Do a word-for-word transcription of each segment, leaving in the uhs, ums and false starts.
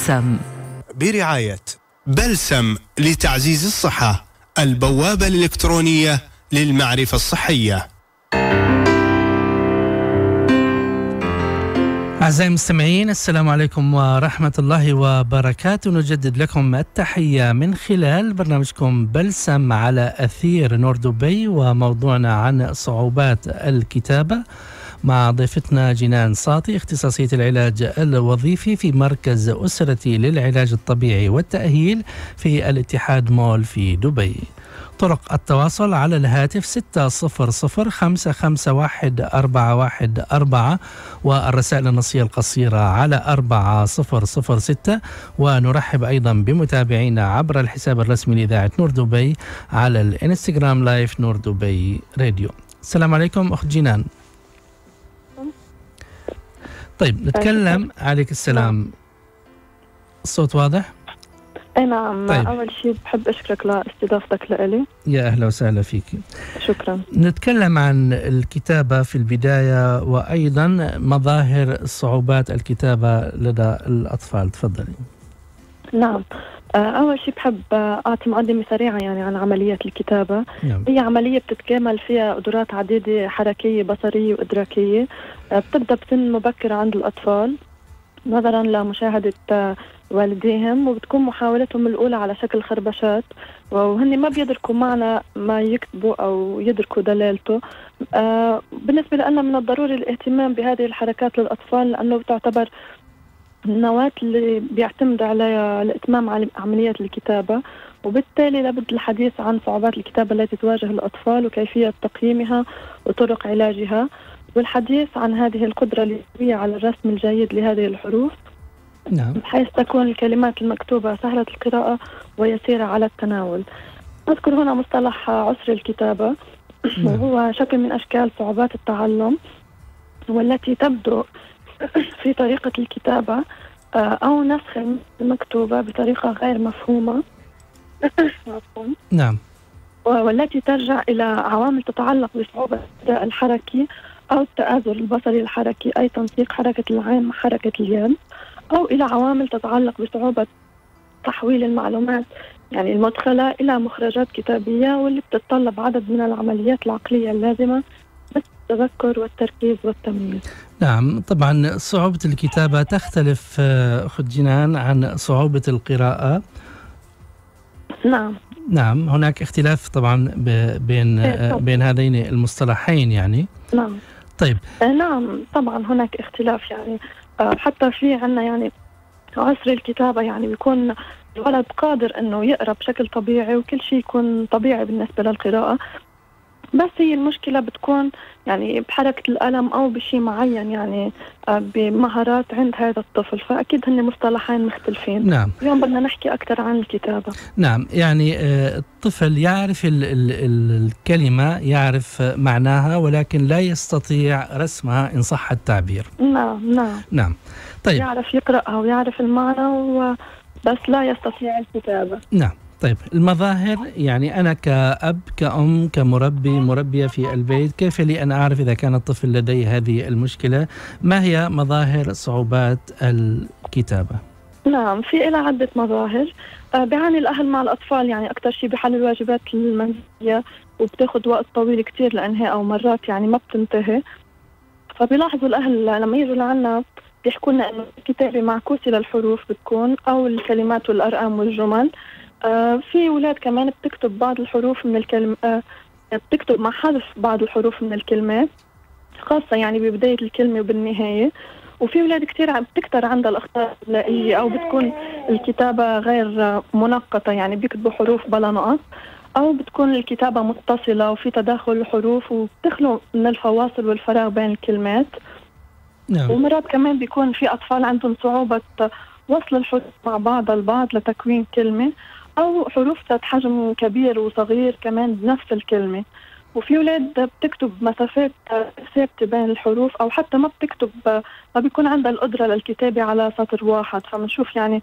بلسم برعاية بلسم لتعزيز الصحة، البوابة الإلكترونية للمعرفة الصحية. أعزائي المستمعين، السلام عليكم ورحمة الله وبركاته. نجدد لكم التحية من خلال برنامجكم بلسم على أثير نور دبي، وموضوعنا عن صعوبات الكتابة مع ضيفتنا جنان ساطي، اختصاصية العلاج الوظيفي في مركز أسرتي للعلاج الطبيعي والتأهيل في الاتحاد مول في دبي. طرق التواصل على الهاتف ستة صفر صفر خمسة خمسة واحد أربعة واحد أربعة، والرسائل النصية القصيرة على أربعة صفر صفر ستة. ونرحب أيضا بمتابعينا عبر الحساب الرسمي لإذاعة نور دبي على الانستغرام لايف نور دبي راديو. السلام عليكم أخت جنان. طيب نتكلم. عليك السلام. الصوت واضح؟ اي نعم. طيب. اول شيء بحب اشكرك لاستضافتك لإلي. يا اهلا وسهلا فيك. شكرا. نتكلم عن الكتابة في البداية، وايضا مظاهر صعوبات الكتابة لدى الاطفال. تفضلي. نعم. اول شيء بحب اعطي مقدمة سريعة يعني عن عملية الكتابة. نعم. هي عملية بتتكامل فيها قدرات عديدة حركية بصرية وادراكية، بتبدأ بسن مبكرة عند الاطفال نظرا لمشاهدة والديهم، وبتكون محاولتهم الأولى على شكل خربشات، وهن ما بيدركوا معنى ما يكتبوا أو يدركوا دلالته. آه بالنسبة لنا من الضروري الاهتمام بهذه الحركات للأطفال، لأنه بتعتبر النواة اللي بيعتمد عليها الإتمام عملية الكتابة، وبالتالي لابد الحديث عن صعوبات الكتابة التي تواجه الأطفال وكيفية تقييمها وطرق علاجها، والحديث عن هذه القدرة القوية على الرسم الجيد لهذه الحروف. نعم. بحيث تكون الكلمات المكتوبة سهلة القراءة ويسيرة على التناول. أذكر هنا مصطلح عسر الكتابة، نعم. وهو شكل من أشكال صعوبات التعلم، والتي تبدو في طريقة الكتابة أو نسخ المكتوبة بطريقة غير مفهومة. نعم. والتي ترجع إلى عوامل تتعلق بصعوبة الأداء الحركي أو التآزر البصري الحركي، أي تنسيق حركة العين مع حركة اليد، أو إلى عوامل تتعلق بصعوبة تحويل المعلومات يعني المدخلة إلى مخرجات كتابية، واللي بتتطلب عدد من العمليات العقلية اللازمة مثل التذكر والتركيز والتمييز. نعم. طبعا صعوبة الكتابة تختلف أخت جنان عن صعوبة القراءة. نعم. نعم. هناك اختلاف طبعا بين بين هذين المصطلحين يعني. نعم. طيب. نعم طبعا هناك اختلاف يعني. حتى في عنا يعني عسر الكتابة، يعني بيكون الولد قادر انه يقرأ بشكل طبيعي وكل شيء يكون طبيعي بالنسبة للقراءة، بس هي المشكلة بتكون يعني بحركة القلم أو بشيء معين، يعني بمهارات عند هذا الطفل، فأكيد هن مصطلحين مختلفين. نعم. اليوم بدنا نحكي أكثر عن الكتابة. نعم. يعني الطفل يعرف ال ال ال الكلمة، يعرف معناها، ولكن لا يستطيع رسمها إن صح التعبير. نعم. نعم. نعم. طيب. يعرف يقرأها ويعرف المعنى بس لا يستطيع الكتابة. نعم. طيب المظاهر، يعني أنا كأب كأم كمربي مربية في البيت، كيف لي أن أعرف إذا كان الطفل لديه هذه المشكلة؟ ما هي مظاهر صعوبات الكتابة؟ نعم، في إلى عدة مظاهر. بيعاني الأهل مع الأطفال يعني أكثر شيء بحل الواجبات المنزلية، وبتاخد وقت طويل كتير لأنها أو مرات يعني ما بتنتهي. فبيلاحظوا الأهل لما يجوا لعنا بيحكوا لنا إنه الكتابة معكوسة للحروف بتكون، أو الكلمات والأرقام والجمل. آه في أولاد كمان بتكتب بعض الحروف من الكلمة، آه بتكتب مع حذف بعض الحروف من الكلمات، خاصة يعني ببداية الكلمة وبالنهاية. وفي أولاد كتير بتكتر عندها الأخطاء الإملائية، أو بتكون الكتابة غير منقطة يعني بيكتبوا حروف بلا نقص، أو بتكون الكتابة متصلة وفي تداخل الحروف وبتخلو من الفواصل والفراغ بين الكلمات. نعم. ومرات كمان بيكون في أطفال عندهم صعوبة وصل الحروف مع بعض البعض لتكوين كلمة، أو حروف ذات حجم كبير وصغير كمان بنفس الكلمة. وفي أولاد بتكتب مسافات ثابتة بين الحروف، أو حتى ما بتكتب، ما بيكون عندها القدرة للكتابة على سطر واحد، فبنشوف يعني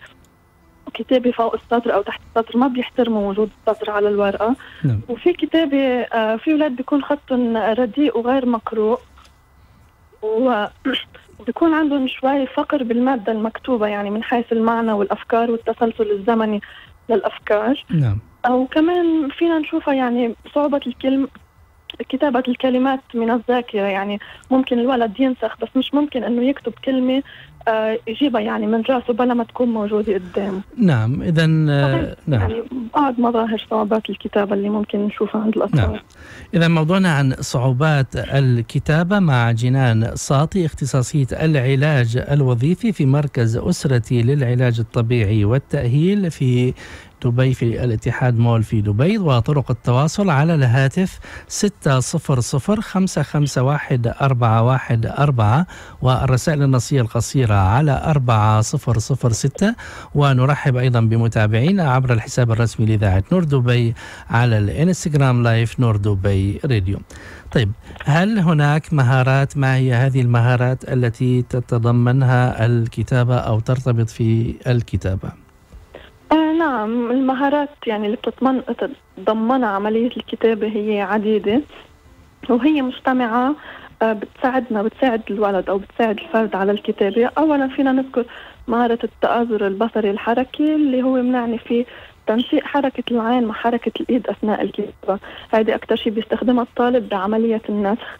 كتابة فوق السطر أو تحت السطر، ما بيحترموا وجود السطر على الورقة. نعم. وفي كتابة في أولاد بيكون خط رديء وغير مقروء، و... بيكون عندهم شوي فقر بالمادة المكتوبة، يعني من حيث المعنى والأفكار والتسلسل الزمني للأفكار. نعم. أو كمان فينا نشوفها يعني صعوبة الكلم كتابة الكلمات من الذاكرة، يعني ممكن الولد ينسخ بس مش ممكن أنه يكتب كلمة آه يجيبها يعني من رأسه بلا ما تكون موجودة قدامه. نعم. إذن آه نعم. يعني بعض مظاهر صعوبات الكتابة اللي ممكن نشوفها عند الأطفال. نعم. إذا موضوعنا عن صعوبات الكتابة مع جنان ساطي، اختصاصية العلاج الوظيفي في مركز أسرتي للعلاج الطبيعي والتأهيل في دبي في الاتحاد مول في دبي. وطرق التواصل على الهاتف ستة صفر صفر خمسة خمسة واحد أربعة واحد أربعة، والرسائل النصية القصيرة على أربعة صفر صفر ستة. ونرحب أيضا بمتابعينا عبر الحساب الرسمي لإذاعة نور دبي على الانستغرام لايف نور دبي راديو. طيب، هل هناك مهارات؟ ما هي هذه المهارات التي تتضمنها الكتابة أو ترتبط في الكتابة؟ آه نعم، المهارات يعني اللي بتتضمن تتضمنها عملية الكتابة هي عديدة، وهي مجتمعة آه بتساعدنا بتساعد الولد أو بتساعد الفرد على الكتابة. أولا فينا نذكر مهارة التآزر البصري الحركي، اللي هو بنعني فيه تنسيق حركة العين مع حركة الإيد أثناء الكتابة. هذه أكتر شيء بيستخدمها الطالب بعملية النسخ،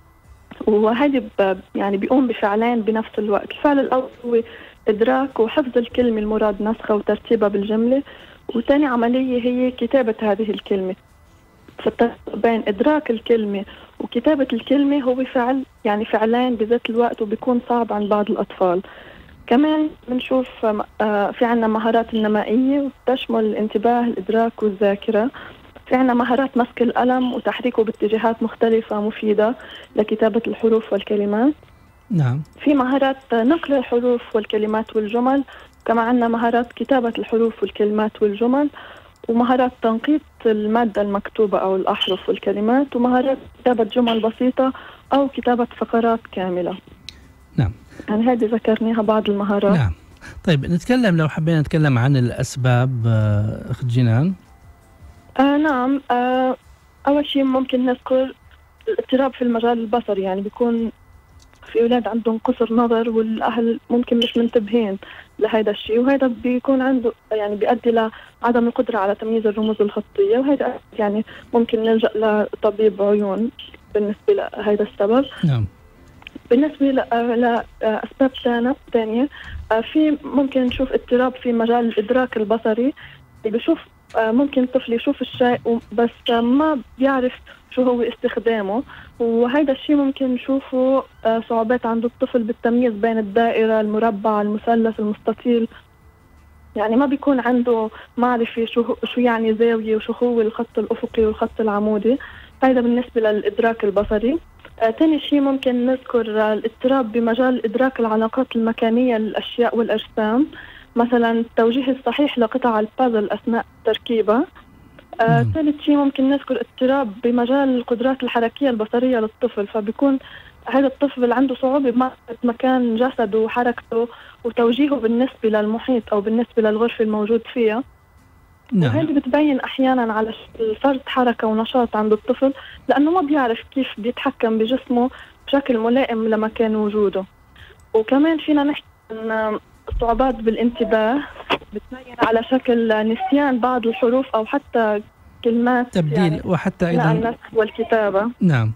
وهذه يعني بيقوم بفعلين بنفس الوقت. الفعل الأول هو إدراك وحفظ الكلمة المراد نسخها وترتيبها بالجملة، وثاني عملية هي كتابة هذه الكلمة. فالتفرق بين إدراك الكلمة وكتابة الكلمة هو فعل يعني فعلين بذات الوقت، وبيكون صعب عند بعض الأطفال. كمان بنشوف في عنا مهارات النمائية وتشمل الانتباه الإدراك والذاكرة. في عنا مهارات مسك القلم وتحريكه باتجاهات مختلفة مفيدة لكتابة الحروف والكلمات. نعم. في مهارات نقل الحروف والكلمات والجمل، كما عندنا مهارات كتابة الحروف والكلمات والجمل، ومهارات تنقيط المادة المكتوبة أو الأحرف والكلمات، ومهارات كتابة جمل بسيطة أو كتابة فقرات كاملة. نعم. يعني هذه ذكرناها بعض المهارات. نعم. طيب، نتكلم لو حبينا نتكلم عن الأسباب أخت جنان. آه نعم. آه أول شيء ممكن نذكر الاضطراب في المجال البصري، يعني بيكون في أولاد عندهم قصر نظر والأهل ممكن مش منتبهين لهذا الشيء، وهذا بيكون عنده يعني بيؤدي لعدم القدرة على تمييز الرموز الخطية، وهذا يعني ممكن نلجأ لطبيب عيون بالنسبة لهذا السبب. نعم. بالنسبة لأسباب ثانية، في ممكن نشوف اضطراب في مجال الإدراك البصري، بيشوف ممكن الطفل يشوف الشيء بس ما بيعرف شو هو استخدامه، وهذا الشيء ممكن نشوفه صعوبات عند الطفل بالتمييز بين الدائرة، المربع، المثلث، المستطيل. يعني ما بيكون عنده معرفة شو شو يعني زاوية وشو هو الخط الأفقي والخط العمودي. هذا بالنسبة للإدراك البصري. ثاني شيء ممكن نذكر الاضطراب بمجال إدراك العلاقات المكانية للأشياء والأجسام، مثلا التوجيه الصحيح لقطع البازل أثناء تركيبها. آه، ثالث شيء ممكن نذكر اضطراب بمجال القدرات الحركية البصرية للطفل، فبيكون هذا الطفل عنده صعوبة بمعرفة مكان جسده وحركته وتوجيهه بالنسبة للمحيط أو بالنسبة للغرفة الموجود فيها. نعم. وهذه بتبين أحيانا على فرط حركة ونشاط عند الطفل، لأنه ما بيعرف كيف بيتحكم بجسمه بشكل ملائم لمكان وجوده. وكمان فينا نحكي عن صعوبات بالانتباه، بتبين على شكل نسيان بعض الحروف أو حتى كلمات، تبديل يعني وحتى أيضا النسخ والكتابة. نعم.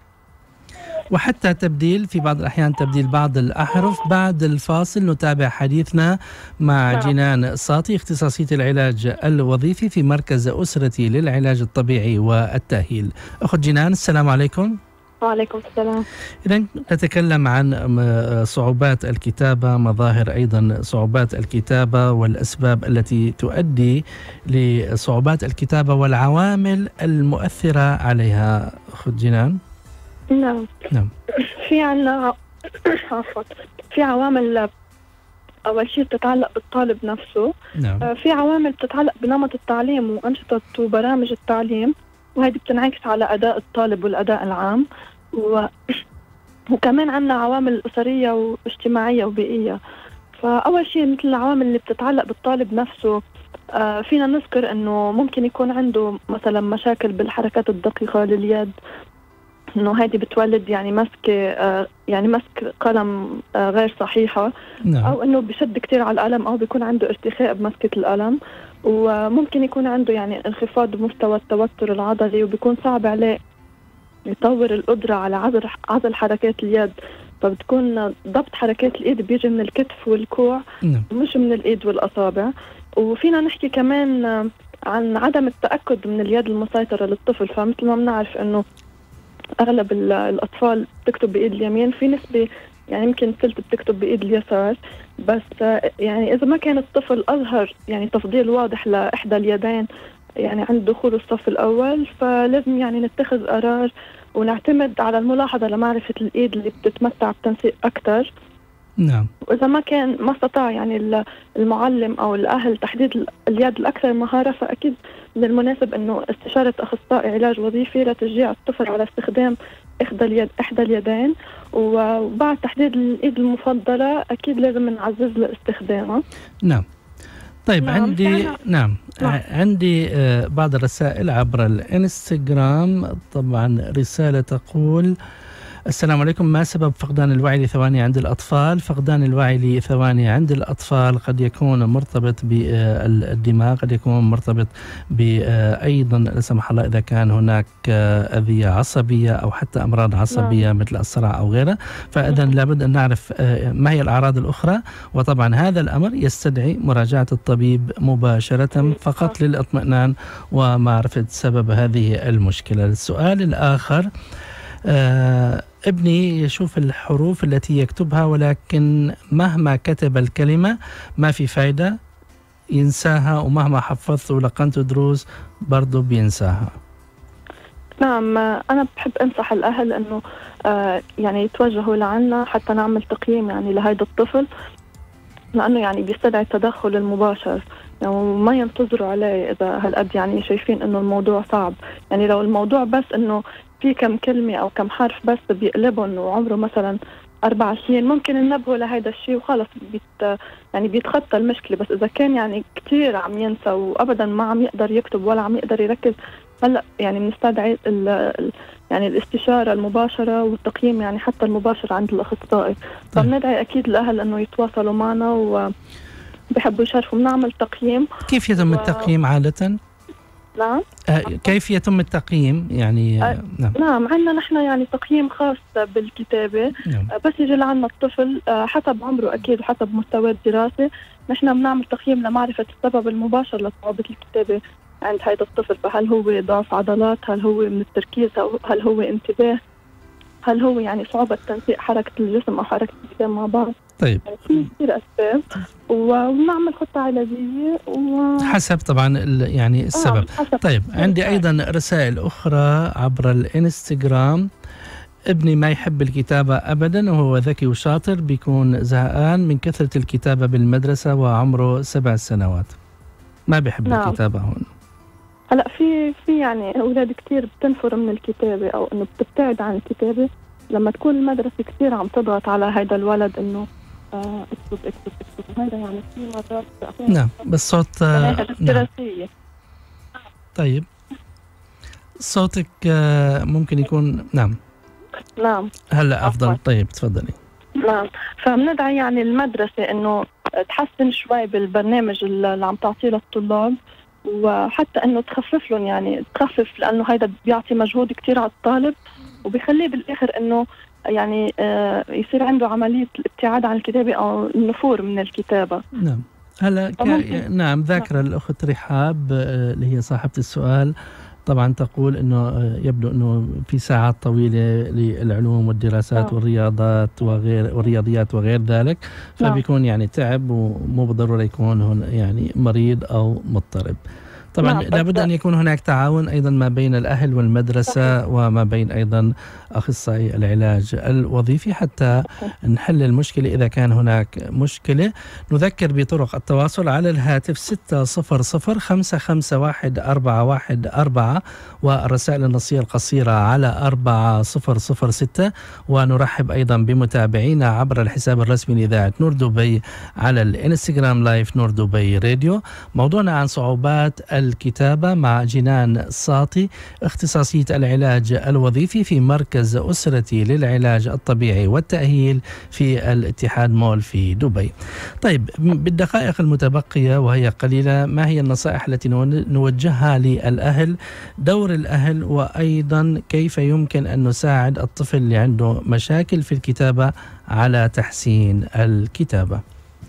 وحتى تبديل في بعض الأحيان تبديل بعض الأحرف. بعد الفاصل نتابع حديثنا مع نعم. جنان ساطي، اختصاصية العلاج الوظيفي في مركز أسرتي للعلاج الطبيعي والتأهيل. أخت جنان، السلام عليكم. وعليكم السلام. إذن نتكلم عن صعوبات الكتابة، مظاهر أيضا صعوبات الكتابة والأسباب التي تؤدي لصعوبات الكتابة والعوامل المؤثرة عليها. أخت جنان. نعم. نعم. في عنا عفوا في عوامل أول شيء بتتعلق بالطالب نفسه. نعم. في عوامل بتتعلق بنمط التعليم وأنشطة وبرامج التعليم، وهذه بتنعكس على أداء الطالب والأداء العام. و... وكمان عنا عوامل أسرية واجتماعية وبيئية. فأول شيء مثل العوامل اللي بتتعلق بالطالب نفسه، آه فينا نذكر أنه ممكن يكون عنده مثلا مشاكل بالحركات الدقيقة لليد، إنه هذه بتولد يعني مسكة آه يعني مسك قلم آه غير صحيحة. نعم. أو إنه بشد كتير على القلم، أو بيكون عنده ارتخاء بمسكة القلم، وممكن يكون عنده يعني انخفاض بمستوى التوتر العضلي، وبيكون صعب عليه يطور القدرة على عزل عزل حركات اليد. فبتكون ضبط حركات الإيد بيجي من الكتف والكوع، نعم. مش من الإيد والأصابع. وفينا نحكي كمان عن عدم التأكد من اليد المسيطرة للطفل. فمثل ما بنعرف إنه أغلب الأطفال بتكتب بإيد اليمين، في نسبة يعني يمكن ثلث بتكتب بإيد اليسار. بس يعني إذا ما كان الطفل أظهر يعني تفضيل واضح لإحدى اليدين يعني عند دخول الصف الأول، فلازم يعني نتخذ قرار ونعتمد على الملاحظة لمعرفة الإيد اللي بتتمتع بتنسيق أكتر. نعم. وإذا ما كان ما استطاع يعني المعلم أو الأهل تحديد اليد الأكثر مهارة، فأكيد من المناسب إنه استشارة أخصائي علاج وظيفي لتشجيع الطفل على استخدام إحدى اليد إحدى اليدين. وبعد تحديد الإيد المفضلة أكيد لازم نعزز له استخدامها. نعم. طيب نعم. عندي نعم, نعم. عندي آه بعض الرسائل عبر الانستغرام. طبعا رسالة تقول: السلام عليكم، ما سبب فقدان الوعي لثواني عند الأطفال؟ فقدان الوعي لثواني عند الأطفال قد يكون مرتبط بالدماغ، قد يكون مرتبط بأيضا لا سمح الله إذا كان هناك أذية عصبية أو حتى أمراض عصبية مثل الصرع أو غيره. فإذا لابد أن نعرف ما هي الأعراض الأخرى، وطبعا هذا الأمر يستدعي مراجعة الطبيب مباشرة فقط للإطمئنان ومعرفة سبب هذه المشكلة. السؤال الآخر: آه ابني يشوف الحروف التي يكتبها، ولكن مهما كتب الكلمة ما في فايدة، ينساها، ومهما حفظت ولقنت دروس برضو بينساها. نعم. أنا بحب أنصح الأهل أنه آه يعني يتوجهوا لعنا حتى نعمل تقييم يعني لهذا الطفل، لأنه يعني بيستدعي التدخل المباشر يعني، وما ينتظروا عليه إذا هالقد يعني شايفين أنه الموضوع صعب. يعني لو الموضوع بس أنه في كم كلمة أو كم حرف بس بيقلبهم وعمره مثلا أربع سنين، ممكن ننبهه لهذا الشيء وخلص بيت يعني بيتخطى المشكلة. بس إذا كان يعني كتير عم ينسى وأبدا ما عم يقدر يكتب ولا عم يقدر يركز، هلا يعني بنستدعي يعني الاستشارة المباشرة والتقييم يعني حتى المباشر عند الأخصائي. فبندعي أكيد الأهل إنه يتواصلوا معنا وبيحبوا يشاركوا، بنعمل تقييم. كيف يتم و... التقييم عادة؟ نعم. آه كيف يتم التقييم يعني؟ آه نعم, نعم عندنا نحن يعني تقييم خاص بالكتابة. نعم. آه بس يجي لعنا الطفل آه حسب عمره أكيد وحسب مستوى الدراسة، نحن بنعمل تقييم لمعرفة السبب المباشر لصعوبة الكتابة عند هذا الطفل. فهل هو ضعف عضلات، هل هو من التركيز، هل هو انتباه، هل هو يعني صعوبة تنسيق حركة الجسم أو حركة الجسم مع بعض. طيب في كثير أسباب ونعمل خطة علاجية و... حسب طبعا يعني السبب. آه طيب عندي أيضا رسائل أخرى عبر الانستغرام: ابني ما يحب الكتابة أبدا وهو ذكي وشاطر، بيكون زهقان من كثرة الكتابة بالمدرسة وعمره سبع سنوات، ما بيحب نعم. الكتابة هون. هلا في في يعني أولاد كتير بتنفر من الكتابة أو إنه بتبتعد عن الكتابة لما تكون المدرسة كتير عم تضغط على هذا الولد إنه آه اكتب اكتب اكتب. هذا يعني في مرات نعم بالصوت آه نعم. طيب صوتك آه ممكن يكون نعم نعم هلا أفضل. طيب تفضلي. نعم. فبندعي يعني المدرسة إنه تحسن شوي بالبرنامج اللي عم تعطيه للطلاب، وحتى إنه تخفف لهم يعني تخفف، لأنه هيدا بيعطي مجهود كتير على الطالب وبيخليه بالآخر إنه يعني آه يصير عنده عملية الابتعاد عن الكتابة أو النفور من الكتابة. نعم. هلا ك... نعم ذاكرة الأخت رحاب آه اللي هي صاحبة السؤال طبعا تقول انه يبدو انه في ساعات طويله للعلوم والدراسات أوه. والرياضات وغير والرياضيات وغير ذلك، فبيكون يعني تعب ومو بالضروره يكون هون يعني مريض او مضطرب. طبعا نعم. لابد أن يكون هناك تعاون أيضا ما بين الأهل والمدرسة وما بين أيضا أخصائي العلاج الوظيفي حتى نحل المشكلة إذا كان هناك مشكلة. نذكر بطرق التواصل على الهاتف ستة صفر صفر خمسة خمسة واحد أربعة واحد أربعة والرسائل النصية القصيرة على أربعة صفر صفر ستة. ونرحب أيضا بمتابعينا عبر الحساب الرسمي لإذاعة نور دبي على الانستغرام لايف نور دبي راديو. موضوعنا عن صعوبات الكتابة مع جنان ساطي، اختصاصية العلاج الوظيفي في مركز أسرتي للعلاج الطبيعي والتأهيل في الاتحاد مول في دبي. طيب، بالدقائق المتبقية وهي قليلة، ما هي النصائح التي نوجهها للأهل، دور الأهل، وأيضا كيف يمكن أن نساعد الطفل اللي عنده مشاكل في الكتابة على تحسين الكتابة؟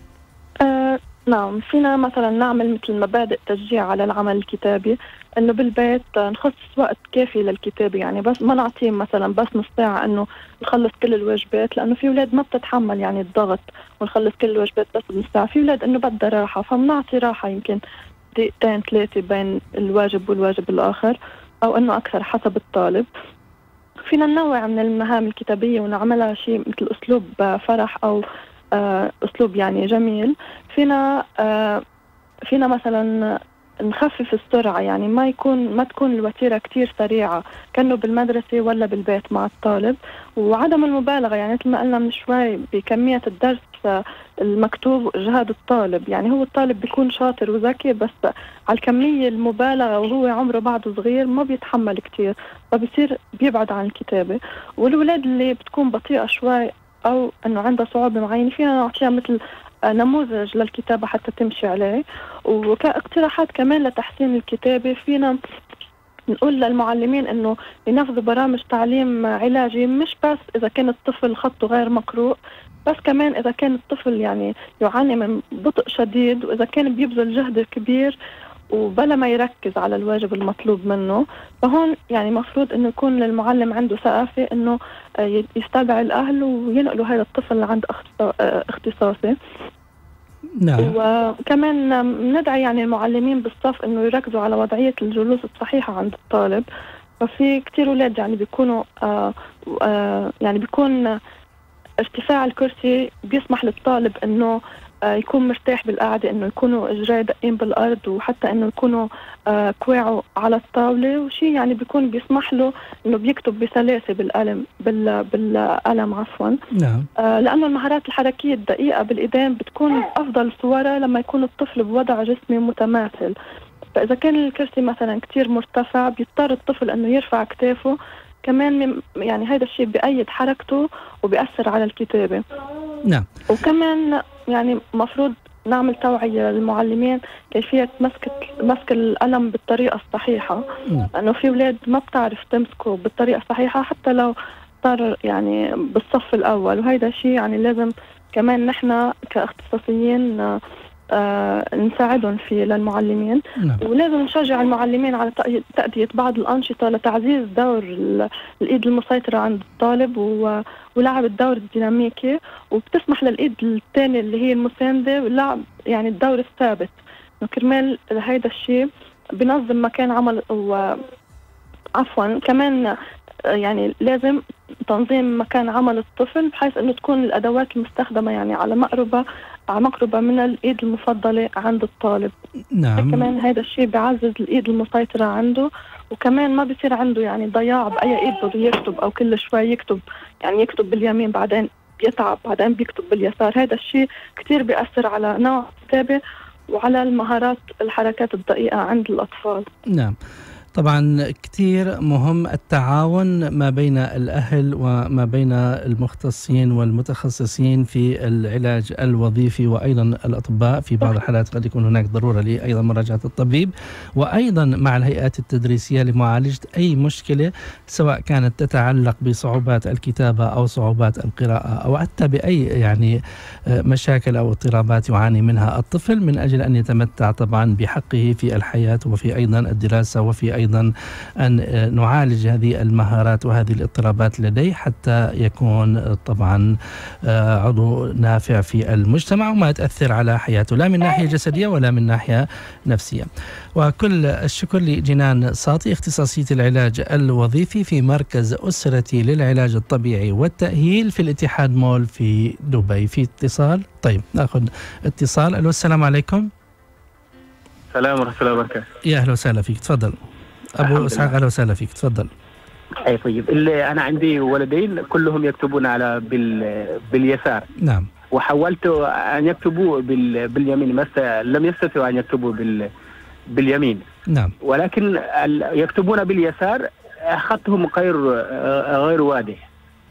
آه نعم، فينا مثلا نعمل مثل مبادئ تشجيع على العمل الكتابي، انه بالبيت نخصص وقت كافي للكتابة، يعني بس ما نعطيه مثلا بس نص ساعة انه نخلص كل الواجبات، لانه في اولاد ما بتتحمل يعني الضغط ونخلص كل الواجبات بس بنص ساعة، في اولاد انه بدها راحة، فبنعطي راحة يمكن دقيقتين ثلاثة بين الواجب والواجب الاخر، او انه اكثر حسب الطالب. فينا ننوع من المهام الكتابية ونعملها شيء مثل اسلوب فرح او آه اسلوب يعني جميل. فينا آه فينا مثلا نخفف السرعة، يعني ما يكون ما تكون الوتيرة كتير سريعة كأنه بالمدرسة ولا بالبيت مع الطالب، وعدم المبالغة، يعني مثل ما قلنا من شوي بكمية الدرس المكتوب وإجهاد الطالب، يعني هو الطالب بيكون شاطر وذكي بس على الكمية المبالغة وهو عمره بعده صغير ما بيتحمل كتير، فبصير بيبعد عن الكتابة. والولاد اللي بتكون بطيئة شوي أو أنه عندها صعوبة معينة فينا نعطيها مثل نموذج للكتابة حتى تمشي عليه. وكاقتراحات كمان لتحسين الكتابة، فينا نقول للمعلمين انه ينفذوا برامج تعليم علاجي، مش بس اذا كان الطفل خطه غير مقروء، بس كمان اذا كان الطفل يعني يعاني من بطء شديد، واذا كان بيبذل جهد كبير وبلا ما يركز على الواجب المطلوب منه. فهون يعني مفروض انه يكون للمعلم عنده ثقافة انه يستدعي الاهل وينقلوا هذا الطفل لعند اختصاصي. نعم. وكمان ندعي يعني المعلمين بالصف انه يركزوا على وضعية الجلوس الصحيحة عند الطالب. ففي كتير اولاد يعني بيكونوا آآ آآ يعني بيكون ارتفاع الكرسي بيسمح للطالب انه يكون مرتاح بالقعدة، انه يكونوا اجريه دقين بالارض، وحتى انه يكونوا كواعوا على الطاولة، وشي يعني بيكون بيسمح له انه بيكتب بسلاسة بالقلم بال بالقلم عفوا. نعم. آه لانه المهارات الحركية الدقيقة بالايدين بتكون افضل صورة لما يكون الطفل بوضع جسمي متماثل. فاذا كان الكرسي مثلا كتير مرتفع بيضطر الطفل انه يرفع كتافه كمان، يعني هذا الشيء بيأيد حركته وبيأثر على الكتابة. نعم. وكمان يعني مفروض نعمل توعية للمعلمين كيفية مسك مسك القلم بالطريقة الصحيحة، لأنه في أولاد ما بتعرف تمسكه بالطريقة الصحيحة حتى لو صار يعني بالصف الأول، وهذا الشيء يعني لازم كمان نحن كاختصاصيين آه نساعدهم فيه للمعلمين. نعم. ولازم نشجع المعلمين على تأدية بعض الأنشطة لتعزيز دور الإيد المسيطرة عند الطالب ولعب الدور الديناميكي، وبتسمح للإيد الثانية اللي هي المساندة لعب يعني الدور الثابت. كرمال هيدا الشيء بنظم مكان عمل عفوا كمان يعني لازم تنظيم مكان عمل الطفل بحيث انه تكون الادوات المستخدمه يعني على مقربه على مقربه من الايد المفضله عند الطالب. نعم. كمان هذا الشيء بيعزز الايد المسيطره عنده، وكمان ما بيصير عنده يعني ضياع باي ايد بده يكتب او كل شوي يكتب، يعني يكتب باليمين بعدين بيتعب بعدين بيكتب باليسار. هذا الشيء كثير بيأثر على نوع الكتابه وعلى المهارات الحركات الدقيقه عند الاطفال. نعم. طبعا كثير مهم التعاون ما بين الأهل وما بين المختصين والمتخصصين في العلاج الوظيفي وأيضا الأطباء. في بعض الحالات قد يكون هناك ضرورة لأيضا مراجعة الطبيب، وأيضا مع الهيئات التدريسية لمعالجة أي مشكلة سواء كانت تتعلق بصعوبات الكتابة أو صعوبات القراءة أو حتى بأي يعني مشاكل أو اضطرابات يعاني منها الطفل، من أجل أن يتمتع طبعا بحقه في الحياة وفي أيضا الدراسة وفي أيضا أن نعالج هذه المهارات وهذه الاضطرابات لديه حتى يكون طبعا عضو نافع في المجتمع وما تأثر على حياته لا من ناحية جسدية ولا من ناحية نفسية. وكل الشكر لجنان ساطي، اختصاصية العلاج الوظيفي في مركز أسرتي للعلاج الطبيعي والتأهيل في الاتحاد مول في دبي. في اتصال؟ طيب نأخذ اتصال. ألو، السلام عليكم. السلام ورحمة الله وبركاته. يا أهلا وسهلا فيك، تفضل. أبو إسحاق أهلا وسهلا فيك، تفضل. أي طيب، اللي أنا عندي ولدين كلهم يكتبون على بال باليسار. نعم. وحاولت أن يكتبوا بال باليمين، بس لم يستطيعوا أن يكتبوا بال باليمين. نعم. ولكن يكتبون باليسار خطهم غير غير واضح.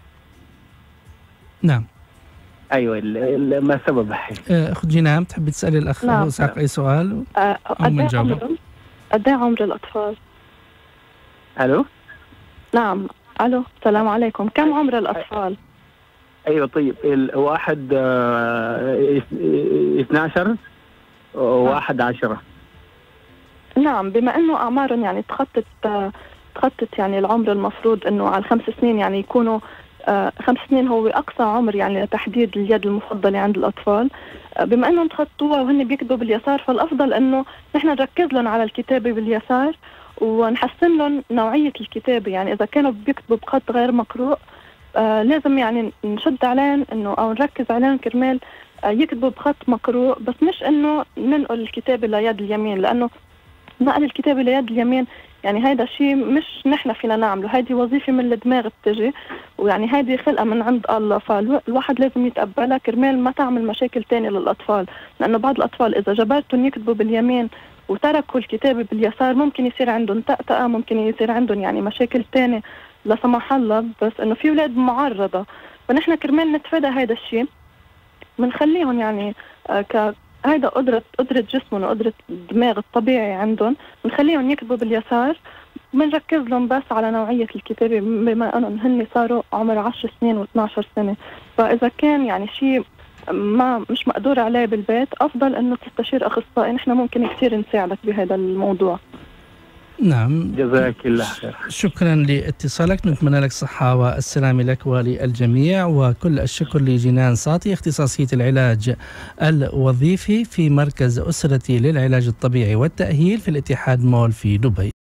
نعم. ايوه ما السبب؟ اخت جنان تحبي تسالي الاخ نعم. اسحاق اي سؤال؟ قد ايه عمر الاطفال؟ الو. نعم الو السلام عليكم، كم عمر الاطفال؟ ايوه طيب الواحد اه اثني عشر وواحد عشرة. نعم بما انه اعمارهم يعني تخطت تخطت يعني العمر المفروض انه على الخمس سنين يعني يكونوا آه خمس سنين هو اقصى عمر يعني لتحديد اليد المفضله عند الاطفال. آه بما انهم تخطوها وهن بيكتبوا باليسار فالافضل انه نحن نركز لهم على الكتابه باليسار ونحسن لهم نوعيه الكتابه، يعني اذا كانوا بيكتبوا بخط غير مقروء آه لازم يعني نشد عليهم انه او نركز عليهم كرمال آه يكتبوا بخط مقروء، بس مش انه ننقل الكتابه ليد اليمين، لانه نقل الكتابه ليد اليمين يعني هيدا شيء مش نحن فينا نعمله، هيدي وظيفه من الدماغ بتجي، ويعني هيدي خلقه من عند الله، فالواحد لازم يتقبلها كرمال ما تعمل مشاكل تانية للاطفال، لانه بعض الاطفال اذا جبرتهم يكتبوا باليمين وتركوا الكتابه باليسار ممكن يصير عندهم تأتأة، ممكن يصير عندهم يعني مشاكل تانية لا سمح الله، بس انه في اولاد معرضه، فنحن كرمال نتفادى هيدا الشيء بنخليهم يعني آه ك هيدا قدرة قدرة جسمهم وقدرة الدماغ الطبيعي عندهم، بنخليهم يكتبوا باليسار، بنركز لهم بس على نوعية الكتابة بما أنهم هن صاروا عمر عشر سنين واثني عشر سنة، فإذا كان يعني شيء ما مش مقدور عليه بالبيت أفضل أنه تستشير أخصائي، نحن ممكن كثير نساعدك بهذا الموضوع. نعم جزاك الله خير. شكرا لاتصالك، نتمنى لك صحة والسلام لك وللجميع، وكل الشكر لجنان ساطي اختصاصية العلاج الوظيفي في مركز أسرتي للعلاج الطبيعي والتأهيل في الاتحاد مول في دبي.